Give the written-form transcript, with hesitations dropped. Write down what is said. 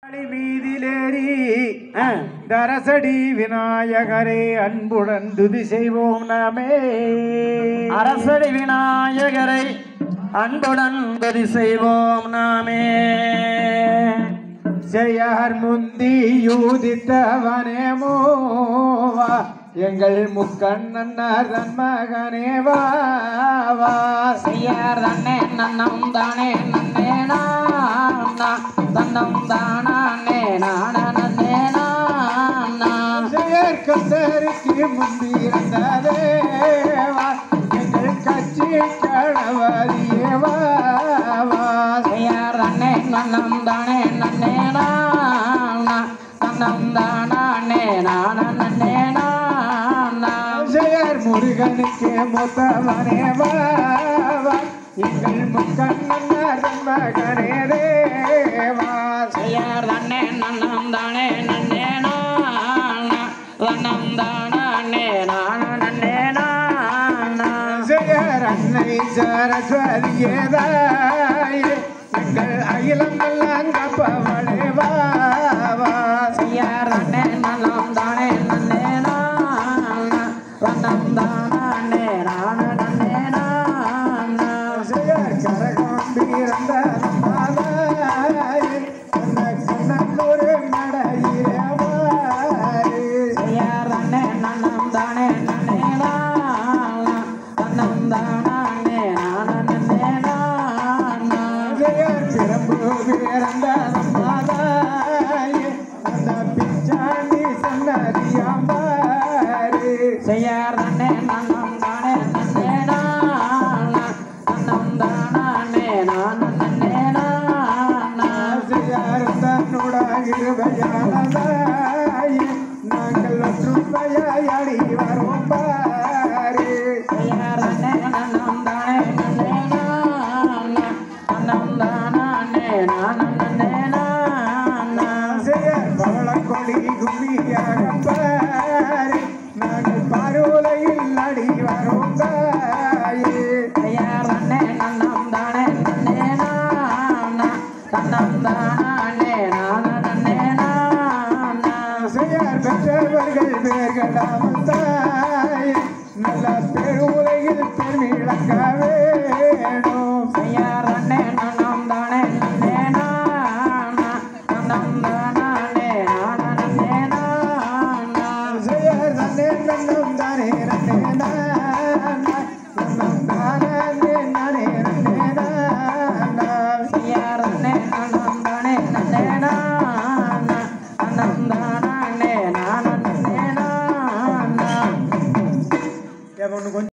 மீதிலேறி தரசடி விநாயகரே அன்புடன் துதி செய்வோம் நாமே. அரசடி விநாயகரை அன்புடன் துதி செய்வோம் நாமே. செய்யார் முந்தி யூதித்தவனே மோவா எங்கள் முக்கண்ணன்னார் தன் மகனே வாவா. செய்யார் தன்னே நன்னம் தானே நன்னே நானா தன்னம் தானே நான நன்னே நானா. செய்யார் கந்தருக்கு முந்திருந்ததேவா எங்கள் கட்சி கணவதியே வாவா. செய்யார் தன்னே நன்னம் தானே நன்னே நானா தன்னம் தானே நான நன்னே நானா. செய்யார் முருகனுக்கு மொத்தவனே வாவா எங்கள் முக்கண்ணன்னார் தன் மகனே தேவா. செய்யார் தன்னே நன்னம் தானே நன்னே நானா தன்னம் தானே நான நன்னே நானா. செய்யார் அன்னை சரஸ்வதியேதாயே எங்கள் அகிலம் எல்லாம் கப்பவளே வாவா. செய்யார் தன்னே நன்னம் தானே நன்னே நானா தன்னம் தானே நான நன்னே நானா. செய்யார் கரகம் பிறந்த மாதாயே அந்த கண்ணூர் நடையிலே வாரு. செய்யார் தன்னே நன்னம் தானே நன்னே நானா தன்னம் தானே நான நன்னே நானா. செய்யார் பிரம்பு பிறந்த மாதாயே அந்த பிச்சாண்டி சன்னதியாம் வாரு. செய்யார் தன்னே நன்னம் தானே நன்னே நானா தன்னம் தானே நான நன்னே நானா. செய்யார் தன்னுடாகிருவையானதாயே நாங்கள் ஒற்றுமையாடி வரும் பாரு. செய்யார் தன்னே நன்னம் தானே நன்னே நானா தன்னம் தானே நான நன்னே நானா. செய்யார் பவளக்கொடி கும்மியாக பாரு நாங்கள் பாருலையில் அடி வரும் தாயே. செய்யார் தன்னே நன்னம் தானே நன்னே நானா தன்னம் தானே நான நன்னே நானா. செய்யார் பெற்றவர்கள் பேர்களாமல் தாயே நல்ல பெருவுலையில் பெருமிழக்க வேணும். செய்யார் தன்னே நன்னம் தானே நன்னே நானா தன்னம் தானே நான நன்னே நானா. செய்யார் தன்னே நன்னம் தானே நன்னே நானா நன்னம் தானே நானே நன்னே நானா. செய்யார் தன்னே நன்னம் தானே நன்னே நானா தன்னம் தானே நான நன்னே நானா. ஒன்று கொஞ்சம்